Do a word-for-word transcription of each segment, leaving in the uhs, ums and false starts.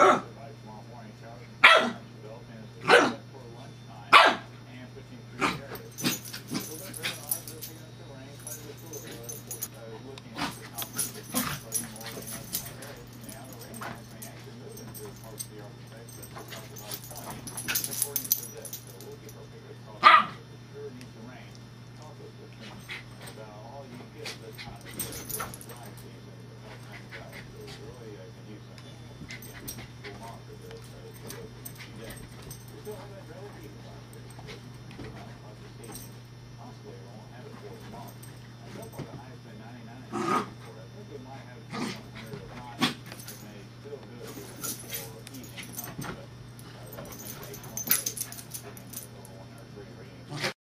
tomorrow morning, showers and thunderstorms develop in as we head for lunchtime and pushing through the area. A little bit very light, we're picking up the rain, plenty of cooler. Uh, looking at the composition, putting more rain up in our area. Now the rain mass may actually move into parts of the Arctic Texas, about twenty, according to this. So we'll keep our fingers crossed. It sure needs to rain. Also, this thing about all you get this time of year during the dry season is about ten guys. So we really uh, can use something. Again, we'll monitor this uh, for the next few days. We still have that relative heat last year. So not much this evening. Possibly we won't have it for tomorrow. I so far the high's been ninety-nine and eighty-four. I think we might have some here if not. It may still do it for evening time, but uh, that would make eight twenty-eight. Giving it over one hundred three readings.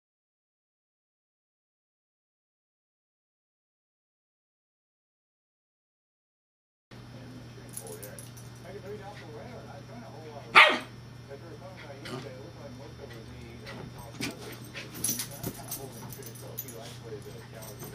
I can tell you down the weather, and I trying a whole lot of rain. As we were talking about yesterday, it looked like most of it would be uh, across the coast. So I'm kind of holding true, so a few isolated uh, showers